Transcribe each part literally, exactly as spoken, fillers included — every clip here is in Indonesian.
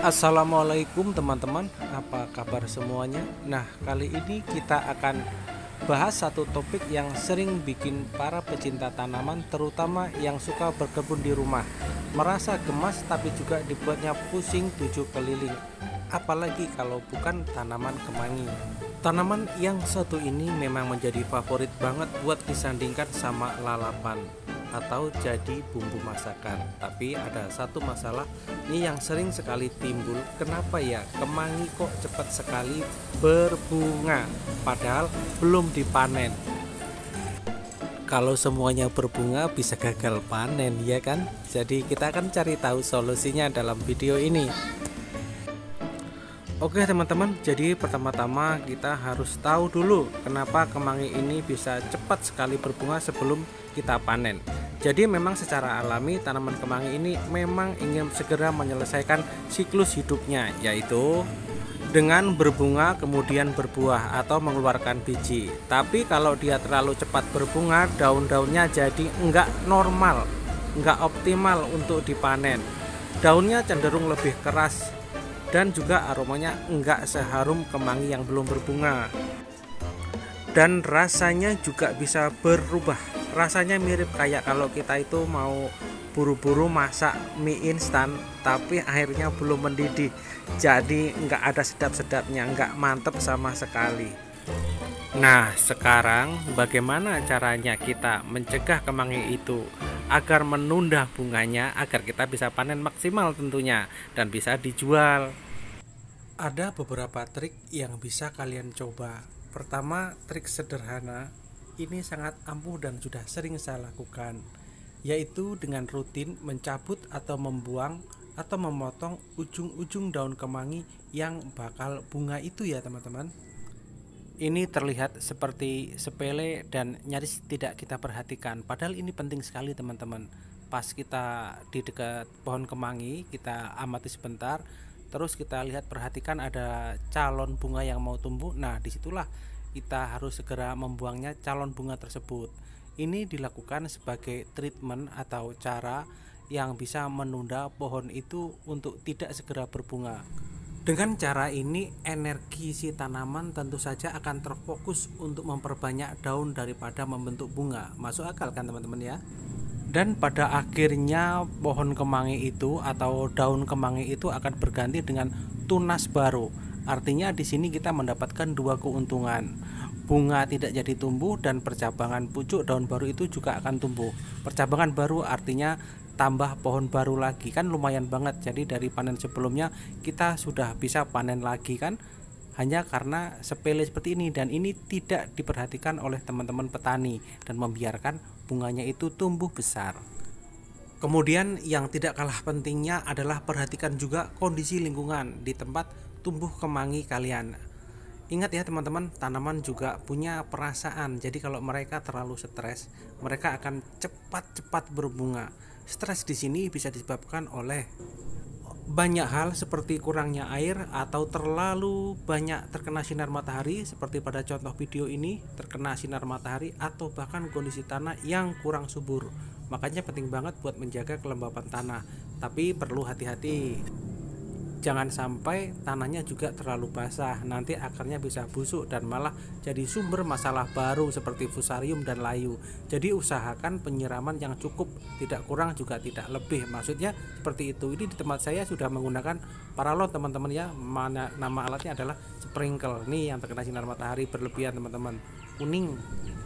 Assalamualaikum teman-teman, apa kabar semuanya? Nah, kali ini kita akan bahas satu topik yang sering bikin para pecinta tanaman, terutama yang suka berkebun di rumah, merasa gemas tapi juga dibuatnya pusing tujuh keliling. Apalagi kalau bukan tanaman kemangi. Tanaman yang satu ini memang menjadi favorit banget buat disandingkan sama lalapan atau jadi bumbu masakan. Tapi ada satu masalah nih yang sering sekali timbul. Kenapa ya kemangi kok cepat sekali berbunga padahal belum dipanen? Kalau semuanya berbunga bisa gagal panen ya kan? Jadi kita akan cari tahu solusinya dalam video ini. Oke teman-teman, jadi pertama-tama kita harus tahu dulu kenapa kemangi ini bisa cepat sekali berbunga sebelum kita panen. Jadi memang secara alami tanaman kemangi ini memang ingin segera menyelesaikan siklus hidupnya, yaitu dengan berbunga kemudian berbuah atau mengeluarkan biji. Tapi kalau dia terlalu cepat berbunga, daun-daunnya jadi enggak normal, enggak optimal untuk dipanen. Daunnya cenderung lebih keras dan juga aromanya enggak seharum kemangi yang belum berbunga. Dan rasanya juga bisa berubah. Rasanya mirip kayak kalau kita itu mau buru-buru masak mie instan tapi airnya belum mendidih. Jadi enggak ada sedap-sedapnya, enggak mantep sama sekali. Nah, sekarang bagaimana caranya kita mencegah kemangi itu agar menunda bunganya, agar kita bisa panen maksimal tentunya dan bisa dijual? Ada beberapa trik yang bisa kalian coba. Pertama, trik sederhana ini sangat ampuh dan sudah sering saya lakukan, yaitu dengan rutin mencabut atau membuang atau memotong ujung-ujung daun kemangi yang bakal bunga itu ya teman-teman. Ini terlihat seperti sepele dan nyaris tidak kita perhatikan, padahal ini penting sekali teman-teman. Pas kita di dekat pohon kemangi, kita amati sebentar, terus kita lihat perhatikan ada calon bunga yang mau tumbuh. Nah, disitulah kita harus segera membuangnya calon bunga tersebut. Ini dilakukan sebagai treatment atau cara yang bisa menunda pohon itu untuk tidak segera berbunga. Dengan cara ini, energi si tanaman tentu saja akan terfokus untuk memperbanyak daun daripada membentuk bunga. Masuk akal kan teman-teman ya? Dan pada akhirnya pohon kemangi itu atau daun kemangi itu akan berganti dengan tunas baru. Artinya di sini kita mendapatkan dua keuntungan. Bunga tidak jadi tumbuh dan percabangan pucuk daun baru itu juga akan tumbuh. Percabangan baru artinya tambah pohon baru lagi, kan lumayan banget. Jadi dari panen sebelumnya kita sudah bisa panen lagi kan, hanya karena sepele seperti ini. Dan ini tidak diperhatikan oleh teman-teman petani dan membiarkan bunganya itu tumbuh besar. Kemudian yang tidak kalah pentingnya adalah perhatikan juga kondisi lingkungan di tempat tumbuh kemangi kalian. Ingat ya teman-teman, tanaman juga punya perasaan. Jadi kalau mereka terlalu stres, mereka akan cepat-cepat berbunga. Stres di sini bisa disebabkan oleh banyak hal seperti kurangnya air atau terlalu banyak terkena sinar matahari, seperti pada contoh video ini terkena sinar matahari, atau bahkan kondisi tanah yang kurang subur. Makanya penting banget buat menjaga kelembapan tanah. Tapi perlu hati-hati, jangan sampai tanahnya juga terlalu basah, nanti akarnya bisa busuk dan malah jadi sumber masalah baru seperti fusarium dan layu. Jadi usahakan penyiraman yang cukup, tidak kurang juga tidak lebih, maksudnya seperti itu. Ini di tempat saya sudah menggunakan paralon teman-teman ya, mana nama alatnya adalah sprinkle. Nih yang terkena sinar matahari berlebihan teman-teman, kuning.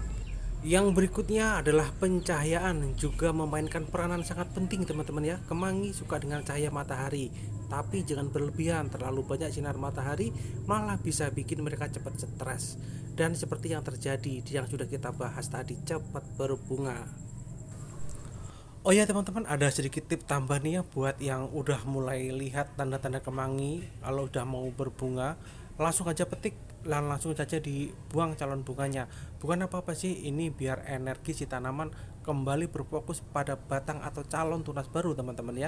Yang berikutnya adalah pencahayaan, juga memainkan peranan sangat penting teman-teman ya. Kemangi suka dengan cahaya matahari, tapi jangan berlebihan. Terlalu banyak sinar matahari malah bisa bikin mereka cepat stres, dan seperti yang terjadi yang sudah kita bahas tadi, cepat berbunga. Oh ya teman-teman, ada sedikit tip tambah nih ya buat yang udah mulai lihat tanda-tanda kemangi. Kalau udah mau berbunga, langsung aja petik dan langsung saja dibuang calon bunganya. Bukan apa-apa sih, ini biar energi si tanaman kembali berfokus pada batang atau calon tunas baru teman-teman ya.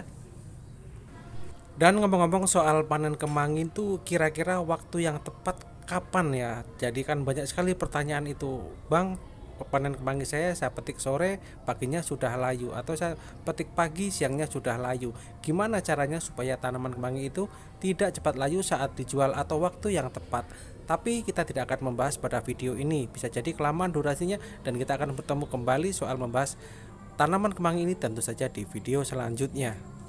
Dan ngomong-ngomong soal panen kemangi itu, kira-kira waktu yang tepat kapan ya? Jadi kan banyak sekali pertanyaan itu, Bang, panen kemangi saya saya petik sore, paginya sudah layu, atau saya petik pagi, siangnya sudah layu. Gimana caranya supaya tanaman kemangi itu tidak cepat layu saat dijual atau waktu yang tepat? Tapi kita tidak akan membahas pada video ini, bisa jadi kelamaan durasinya, dan kita akan bertemu kembali soal membahas tanaman kemangi ini tentu saja di video selanjutnya.